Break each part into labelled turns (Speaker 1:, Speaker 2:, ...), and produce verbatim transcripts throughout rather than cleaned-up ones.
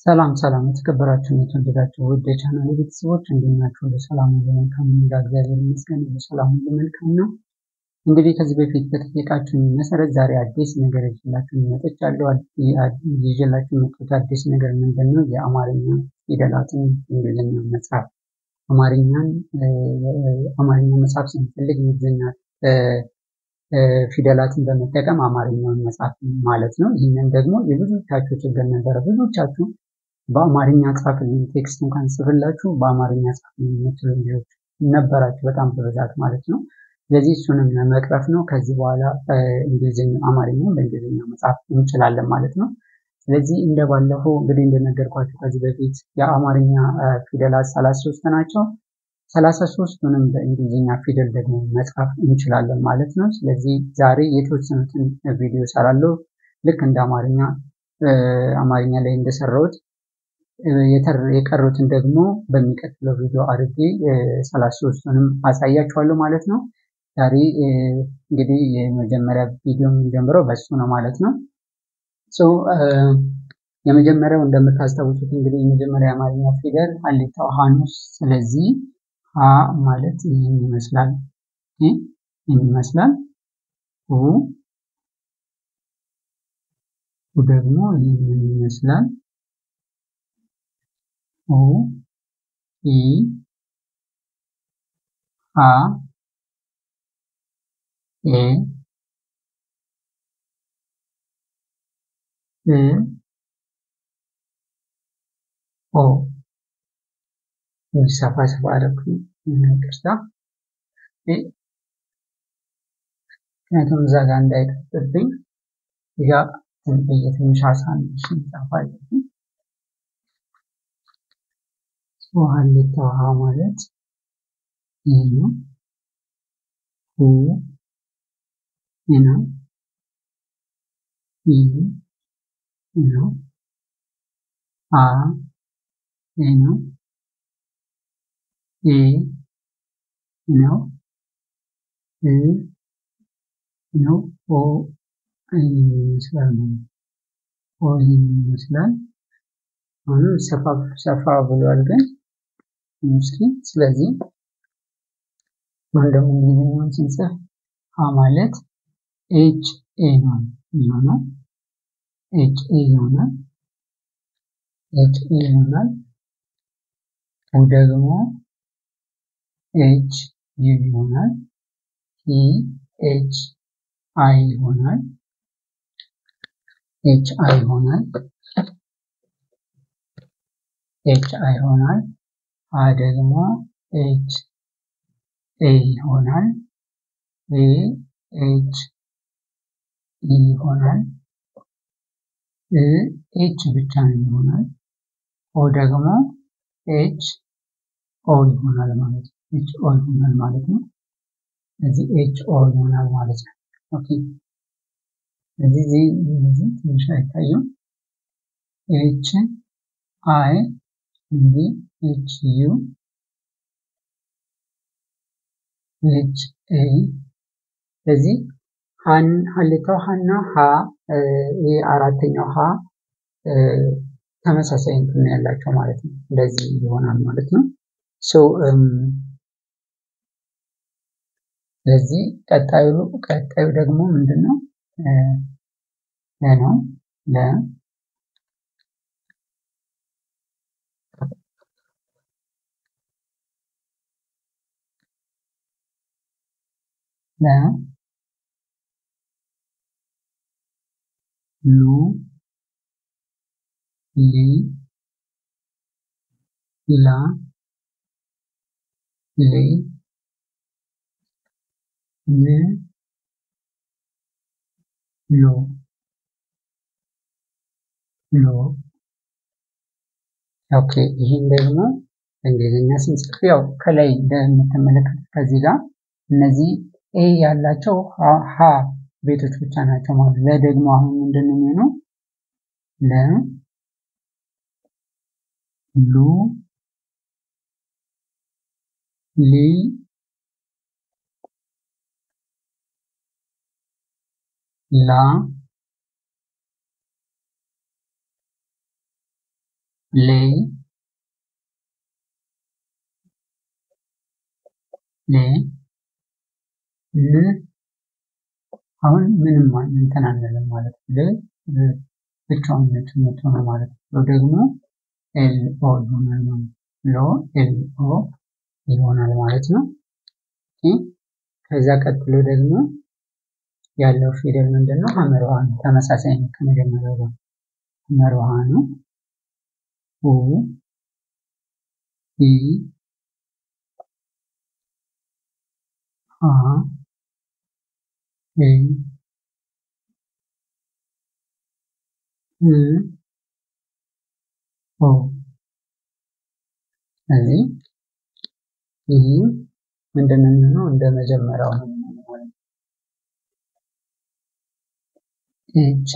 Speaker 1: ሰላም ሰላም የተከበራችሁ የተወደዳችሁ ውድ የቻናሌ ቤተሰቦች እንደምን ናችሁ? ለሰላም ለመልካም እግዚአብሔር ይመስገን ለሰላም ለመልካም ነው። እንግዲህ ከዚህ በፊት በተጠየቃችሁ መሰረት ዛሬ አዲስ ነገር ይዤላችሁ መጥቻለሁ። ይዤላችሁ የመጣሁት አዲስ ነገር ምንድነው? የአማርኛ ፊደላትን እንግሊዝኛ መጻፍ አማርኛን አማርኛ መጻፍ ስንፈልግ እንግሊዝኛ ፊደላትን በመጠቀም አማርኛውን መጻፍ ማለት ነው። ይህንን ደግሞ የብዙዎቻችሁ ችግር ነበረ። ብዙዎቻችሁ በአማርኛ ጻፍልኝ ቴክስት እንኳን ጽፍላችሁ በአማርኛ ጻፍልኝ የምትሉ ልጆች ነበራችሁ በጣም በብዛት ማለት ነው። ስለዚህ እሱንም ለመቅረፍ ነው ከዚህ በኋላ እንግሊዝኛ አማርኛን በእንግሊዝኛ መጻፍ እንችላለን ማለት ነው። ስለዚህ እንደባለፈው እንግዲህ እንደነገርኳችሁ ከዚህ በፊት የአማርኛ ፊደላት ሰላሳ ሶስት ናቸው። ሰላሳ ሶስቱንም በእንግሊዝኛ ፊደል ደግሞ መጻፍ እንችላለን ማለት ነው። ስለዚህ ዛሬ የተወሰኑትን ቪዲዮ እሰራለሁ። ልክ እንደ አማርኛ አማርኛ ላይ እንደሰራሁት የቀሩትን ደግሞ በሚቀጥለው ቪዲዮ አድርጌ ሰላሳ ሶስቱንም አሳያችኋለሁ ማለት ነው። ዛሬ እንግዲህ የመጀመሪያ ቪዲዮ የምንጀምረው በሱ ነው ማለት ነው። ሶ የመጀመሪያው እንደምታስታውሱት እንግዲህ የመጀመሪያ አማርኛ ፊደል ሀሌታው ሀ ነው። ስለዚህ ሀ ማለት ይህን ይመስላል። ይህን ይመስላል። ሁ ሁ ደግሞ ይህን ይመስላል። ሁ ኢ አ ኤ እ ኦ ሰፋ ሰፋ አደረኩኝ ቅርታ ምክንያቱም እዛ ጋር እንዳይጠፍብኝ እዛ ትንሽ አሳንሽ ጻፋለሁ። ሀሌታው ሀ ማለት ይህ ነው። ሁ ይህ ነው። ኢ ይህ ነው። አ ይህ ነው። ኤ ይህ ነው። እ ነው። ኦ ይህን ይመስላል ማለት ኦ ይህን ይመስላል። አሁን ሰፋ ሰፋ ብሏል ግን እስኪ ስለዚህ አሁን ደግሞ እንግሊዝኛውን ስንጽፍ ሀ ማለት ኤች ኤ ነው የሚሆነው። ኤች ኤ ይሆናል። ኤች ኤ ይሆናል። ሁ ደግሞ ኤች ዩ ይሆናል። ኢ ኤች አይ ይሆናል። ኤች አይ ይሆናል። ኤች አይ ይሆናል። አ ደግሞ ኤች ኤ ይሆናል። ኤ ኤች ኢ ይሆናል። እ ኤች ብቻ ይሆናል። ኦ ደግሞ ኤች ኦ ይሆናል ማለት ነው። ኤች ኦ ይሆናል ማለት ነው። እዚህ ኤች ኦ ይሆናል ማለት ነው። ኦኬ እዚህ እዚህ ትንሽ አይታዩም። ኤች አይ እዚህ ኤች ዩ ኤች ኤ እዚህ ሃን ሀሌታው ሀና ሀ ይሄ አራተኛው ሀ ተመሳሳይ እንትን ያላቸው ማለት ነው። እንደዚህ ይሆናል ማለት ነው። ሶ ስለዚህ ቀጣዩ ቀጣዩ ደግሞ ምንድነው? ለ ነው። ለ ለ ሉ ሊ ላ ሌ ል ሎ ሎ ኦኬ ይሄን ደግሞ እንግሊዝኛ ስንጽፍ ያው ከላይ እንደምትመለከቱት ከዚህ ጋር እነዚህ ኤ ያላቸው ሀ ቤቶች ብቻ ናቸው ማለት ነው። ለደግሞ አሁን ምንድነው የሚሆነው? ለ ሉ ሊ ላ ሌ ሌ ል አሁን ምንም እንትን አንልም ማለት ነው። ል ብቻውን ነጭ የምትሆነው ማለት ነው። ደግሞ ኤል ኦ ይሆናል ማለት ሎ ኤል ኦ ይሆናል ማለት ነው። ከዛ ቀጥሎ ደግሞ ያለው ፊደል ምንድነው? ሐመር ውሃ ነው። ተመሳሳይ ነው ከመጀመሪያው ጋር ሐመር ውሃ ነው። ኡ ኢ አ ኤ እ ኦ እዚህ ይህ ምንድነው ነው እንደ መጀመሪያው ነው ማለት ነው። ኤች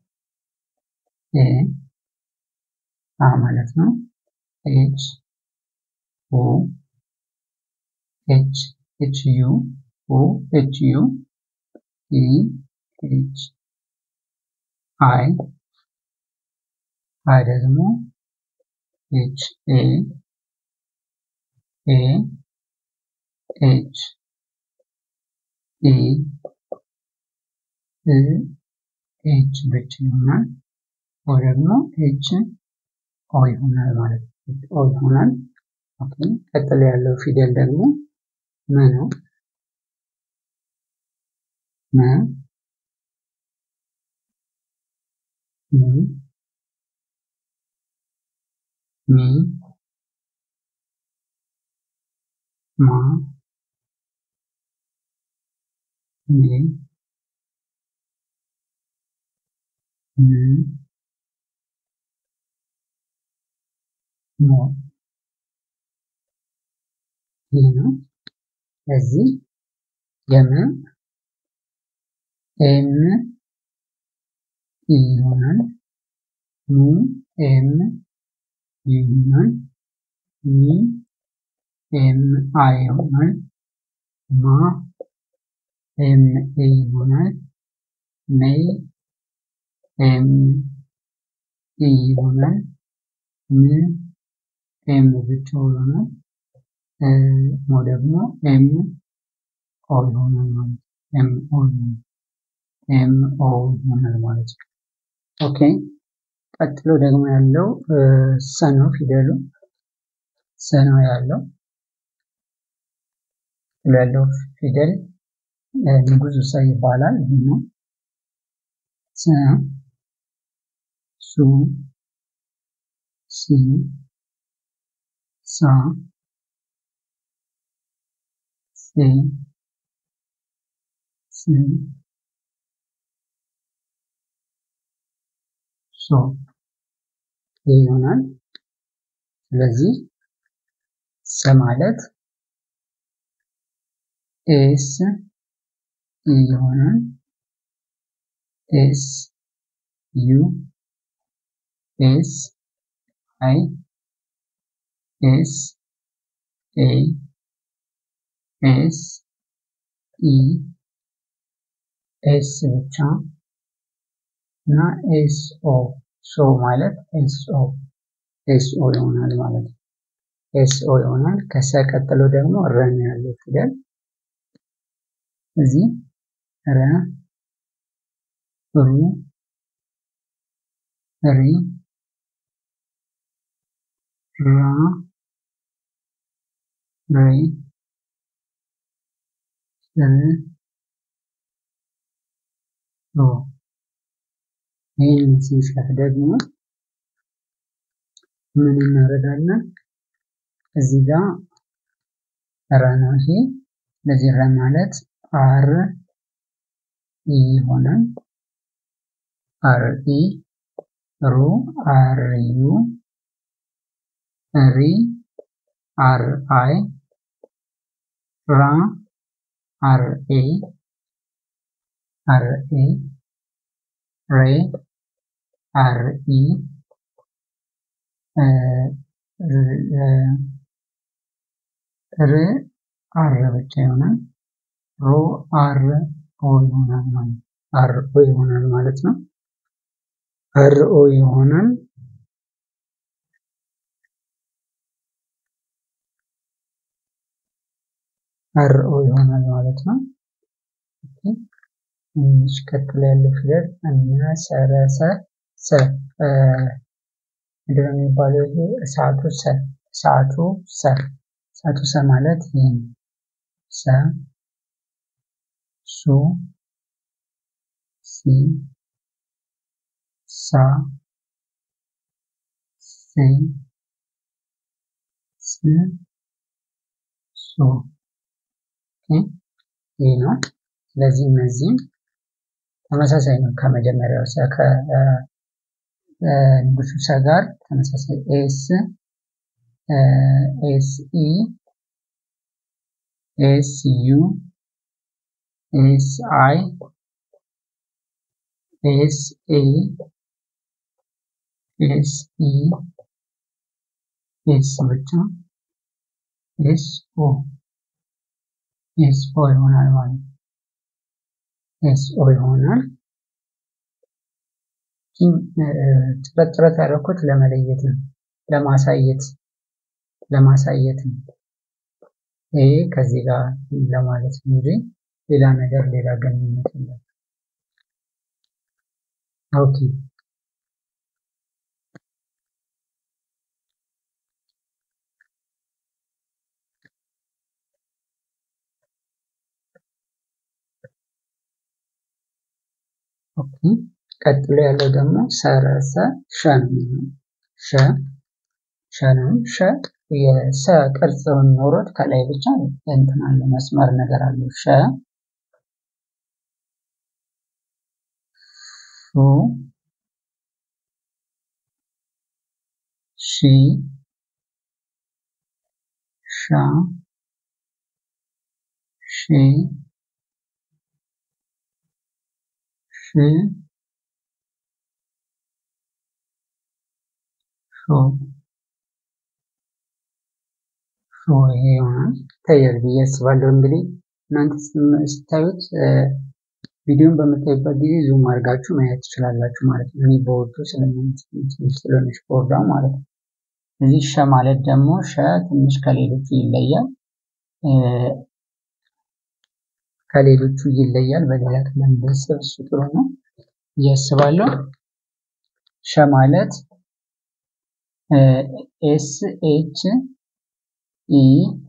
Speaker 1: ኤ አ ማለት ነው። ኤች ኦ ኤች ኤች ዩ ኦ ኤች ዩ ኢ ኤች አይ አይ ደግሞ ኤች ኤ ኤ ኤች ኢ እ ኤች ብቻ ይሆናል። ኦ ደግሞ ኤች ኦ ይሆናል ማለት ነው። ኦ ይሆናል። ኦኬ ቀጥሎ ያለው ፊደል ደግሞ መ ነው። መ ሚ ሚ ማ ሜ ም ሞ ይህ ነው። ስለዚህ የመ ኤም ኢ ይሆናል። ሙ ኤም ዩ ይሆናል። ሚ ኤም አይ ይሆናል። ማ ኤም ኤ ይሆናል። ሜ ኤም ኢ ይሆናል። ም ኤም ብቻ ይሆናል። ሞ ደግሞ ኤም ኦ ይሆናል ማለት ኤም ኦ ኤም ኦ ይሆናል ማለት ነው። ኦኬ ቀጥሎ ደግሞ ያለው ሰ ነው። ፊደሉ ሰ ነው ያለው ያለው ፊደል ንጉሱ ሰ ይባላል። ይሄ ነው ሰ ሱ ሲ ሳ ሴ ስ ሶ ይሆናል። ስለዚህ ሰ ማለት ኤስ ኢ ይሆናል። ኤስ ዩ ኤስ አይ ኤስ ኤ ኤስ ኢ ኤስ ብቻ እና ኤስ ኦ ሶ ማለት ኤስ ኦ ኤስ ኦ ይሆናል ማለት ነው። ኤስ ኦ ይሆናል። ከሰ ቀጥሎ ደግሞ ረ ነው ያለው ፊደል እዚህ ረ ሩ ሪ ራ ሬ ር ሮ ይህንን ስንጽፍ ደግሞ ምን እናደርጋለን? እዚህ ጋር ረ ነው ይሄ። ስለዚህ ረ ማለት አር ኢ ይሆናል። አር ኢ ሩ አር ዩ ሪ አር አይ ራ አር ኤ አር ኤ ሬ አር ኢ ር አር ብቻ ይሆናል። ሮ አር ኦ ይሆናል ማለት አር ኦ ይሆናል ማለት ነው። አር ኦ ይሆናል። አር ኦ ይሆናል ማለት ነው። ኦኬ እሺ ቀጥሎ ያለው ፊደል መሰረሰ ሰ ምንድነው የሚባለው? ይሄ እሳቱ ሰ እሳቱ ሰ እሳቱ ሰ ማለት ይሄ ሰ ሱ ሲ ሳ ሴ ስ ሱ ይሄ ነው። ስለዚህ እነዚህም ተመሳሳይ ነው ከመጀመሪያው ሰ ከንጉሱ ሰ ጋር ተመሳሳይ ኤስ ኤስ ኢ ኤስ ዩ ኤስ አይ ኤስ ኤ ኤስ ኢ ኤስ ብቻ ኤስ ኦ ኤስ ኦ ይሆናል ማለት ነው። ኤስ ኦ ይሆናል። ጥረት ጥረት ያደረኩት ለመለየት ነው፣ ለማሳየት ለማሳየት ነው። ይሄ ከዚህ ጋር ለማለት ነው እንጂ ሌላ ነገር ሌላ ግንኙነት የለም። ኦኬ ኦኬ ቀጥሎ ያለው ደግሞ ሰረሰ ሸ ነው። ሸ ሸ ነው። ሸ የሰ ቅርጽ ኖሮት ከላይ ብቻ እንትን አለ መስመር ነገር አለው። ሸ ሹ ሺ ሻ ሺ ሽ ሾ ሾ ይሄ ይሆናል። ይታያል ብዬ አስባለሁ። እንግዲህ እናንተ ስታዩት ቪዲዮን በምታዩበት ጊዜ ዙም አድርጋችሁ ማየት ትችላላችሁ ማለት ነው። እኔ ቦርዱ ስለሆነች ቦርዷ ማለት ነው። እዚህ ሸ ማለት ደግሞ ሸ ትንሽ ከሌሎቹ ይለያል ከሌሎቹ ይለያል። በሌላ ቀለም ብንጽፍ እሱ ጥሩ ነው እያስባለሁ። ሸ ማለት ኤስ ኤች ኢ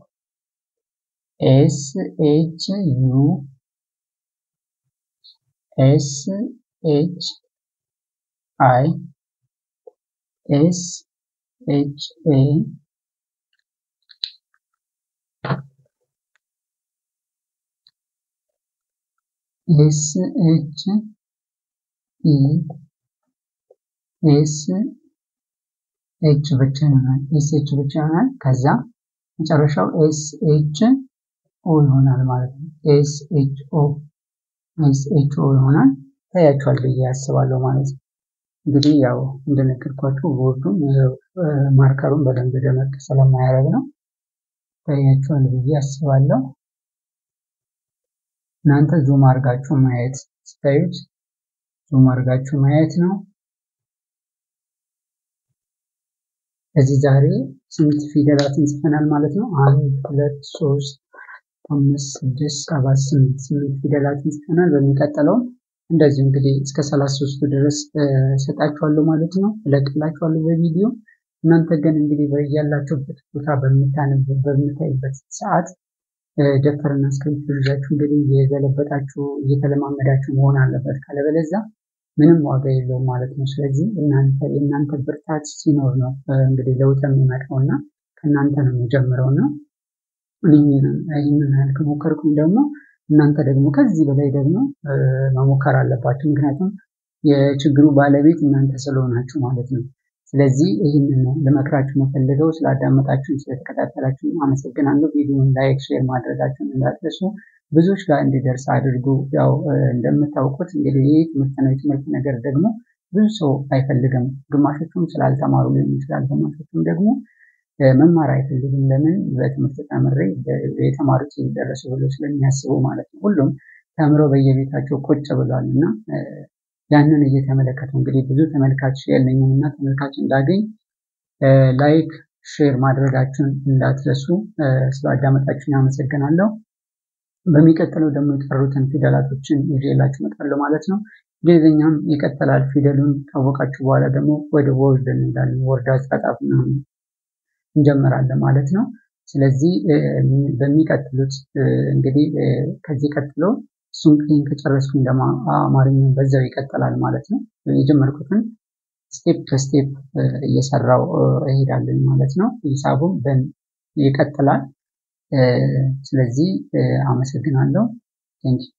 Speaker 1: ኤስ ኤች ዩ ኤስ ኤች አይ ኤስ ኤች ኤ ኤስ ኤች ኢ ኤስ ኤች ብቻ ይሆናል። ኤስ ኤች ብቻ ይሆናል። ከዛ መጨረሻው ኤስ ኤች ኦ ይሆናል ማለት ነው። ኤስ ኤች ኦ ኤስ ኤች ኦ ይሆናል። ታያችኋል ብዬ አስባለሁ ማለት ነው። እንግዲህ ያው እንደነገርኳችሁ ቦርዱን ማርከሩን በደንብ ደመቅ ስለማያደርግ ነው። ታያችኋል ብዬ አስባለሁ። እናንተ ዙም አድርጋችሁ ማየት ስታዩት ዙም አድርጋችሁ ማየት ነው። እዚህ ዛሬ ስንት ፊደላትን ጽፈናል ማለት ነው? አንድ ሁለት ሶስት አምስት ስድስት ሰባት ስምንት ስምንት ፊደላትን ጽፈናል። በሚቀጥለው እንደዚህ እንግዲህ እስከ ሰላሳ ሶስት ድረስ ሰጣችኋለሁ ማለት ነው፣ እለቅላችኋለሁ በቪዲዮ። እናንተ ግን እንግዲህ በያላችሁበት ቦታ በምታነቡ በምታዩበት ሰዓት ደብተርና እስክሪብቶ ይዛችሁ እንግዲህ እየገለበጣችሁ እየተለማመዳችሁ መሆን አለበት። ካለበለዚያ ምንም ዋጋ የለውም ማለት ነው። ስለዚህ እናንተ የእናንተ ብርታት ሲኖር ነው እንግዲህ ለውጥ የሚመጣውና ከእናንተ ነው የሚጀምረውና ይህንን ያህል ከሞከርኩም ደግሞ እናንተ ደግሞ ከዚህ በላይ ደግሞ መሞከር አለባችሁ። ምክንያቱም የችግሩ ባለቤት እናንተ ስለሆናችሁ ማለት ነው። ስለዚህ ይህንን ነው ልመክራችሁ የምፈልገው። ስላዳመጣችሁን ስለተከታተላችሁ አመሰግናለሁ። ቪዲዮውን ላይክ፣ ሼር ማድረጋችሁን እንዳትረሱ። ብዙዎች ጋር እንዲደርስ አድርጉ። ያው እንደምታውቁት እንግዲህ ይህ ትምህርት ነው። የትምህርት ነገር ደግሞ ብዙ ሰው አይፈልግም። ግማሾቹም ስላልተማሩ ሊሆን ይችላል። ግማሾቹም ደግሞ መማር አይፈልጉም። ለምን? በትምህርት ተምሬ የተማሩት ይደረሱ ብሎ ስለሚያስቡ ማለት ነው። ሁሉም ተምረው በየቤታቸው ቁጭ ብሏል እና ያንን እየተመለከቱ እንግዲህ ብዙ ተመልካች የለኝም እና ተመልካች እንዳገኝ ላይክ ሼር ማድረጋችሁን እንዳትረሱ። ስላዳመጣችሁን አመሰግናለሁ። በሚቀጥለው ደግሞ የቀሩትን ፊደላቶችን ይዤላችሁ እመጣለሁ ማለት ነው። እንግሊዝኛም ይቀጥላል። ፊደሉን ካወቃችሁ በኋላ ደግሞ ወደ ወርድ እንሄዳለን። ወርድ አጻጻፍ እንጀምራለን ማለት ነው። ስለዚህ በሚቀጥሉት እንግዲህ ከዚህ ቀጥሎ እሱን ይሄን ከጨረስኩኝ ደግሞ አማርኛውን በዛው ይቀጥላል ማለት ነው። የጀመርኩትን ስቴፕ በስቴፕ እየሰራው እሄዳለሁ ማለት ነው። ሂሳቡም ይቀጥላል። ስለዚህ አመሰግናለሁ። ቴንክ ዩ